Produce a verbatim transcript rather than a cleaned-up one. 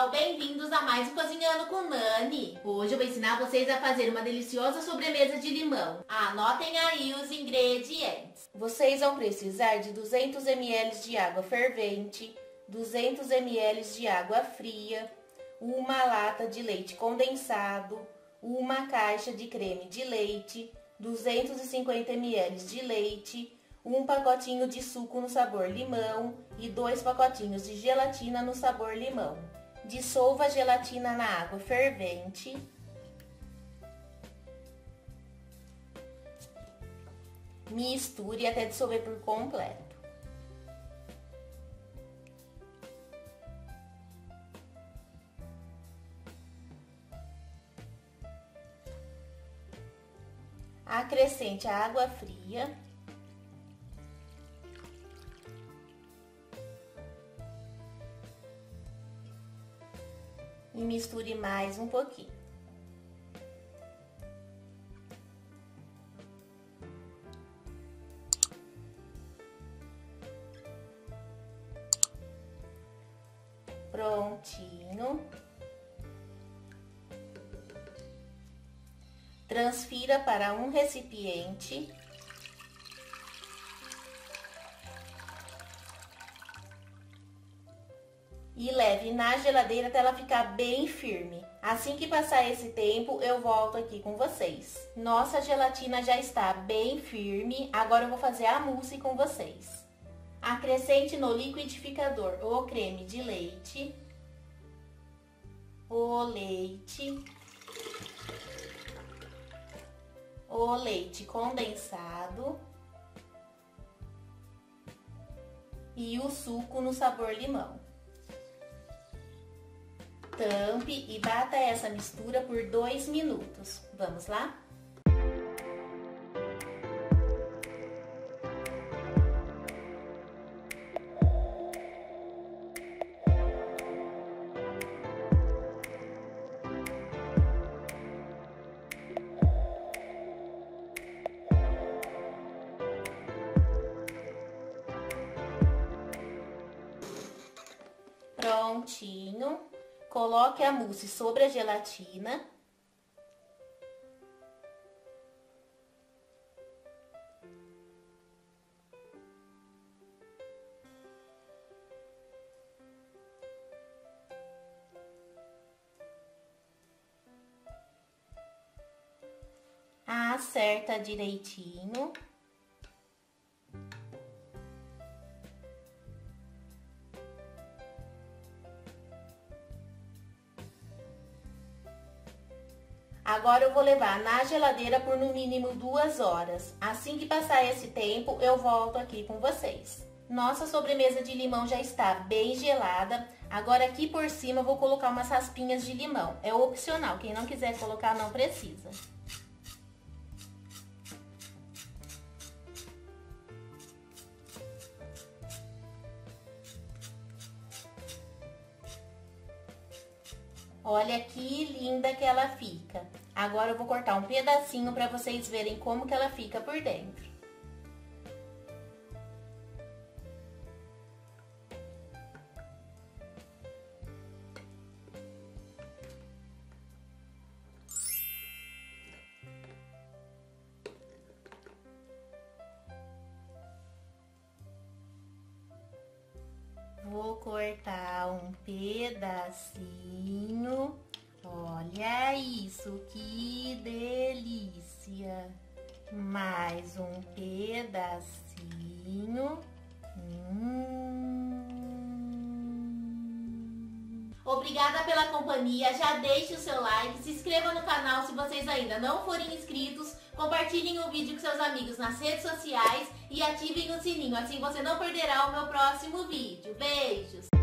pessoal, bem-vindos a mais um Cozinhando com Nani. Hoje eu vou ensinar vocês a fazer uma deliciosa sobremesa de limão. Anotem aí os ingredientes. Vocês vão precisar de duzentos mililitros de água fervente, duzentos mililitros de água fria, uma lata de leite condensado, uma caixa de creme de leite, duzentos e cinquenta mililitros de leite, um pacotinho de suco no sabor limão e dois pacotinhos de gelatina no sabor limão. Dissolva a gelatina na água fervente. Misture até dissolver por completo. Acrescente a água fria. E misture mais um pouquinho. Prontinho. Transfira para um recipiente. E leve na geladeira até ela ficar bem firme. Assim que passar esse tempo, eu volto aqui com vocês. Nossa gelatina já está bem firme. Agora eu vou fazer a mousse com vocês. Acrescente no liquidificador o creme de leite, o leite, o leite condensado e o suco no sabor limão. Tampe e bata essa mistura por dois minutos. Vamos lá? Prontinho. Coloque a mousse sobre a gelatina. Acerta direitinho. Agora eu vou levar na geladeira por no mínimo duas horas. Assim que passar esse tempo, eu volto aqui com vocês. Nossa sobremesa de limão já está bem gelada. Agora aqui por cima eu vou colocar umas raspinhas de limão. É opcional, quem não quiser colocar não precisa. Olha que linda que ela fica. Agora eu vou cortar um pedacinho para vocês verem como que ela fica por dentro. Vou cortar um pedacinho. Olha isso, que delícia! Mais um pedacinho. Hum. Obrigada pela companhia. Já deixe o seu like, se inscreva no canal se vocês ainda não forem inscritos. Compartilhem o vídeo com seus amigos nas redes sociais e ativem o sininho, assim você não perderá o meu próximo vídeo. Beijos!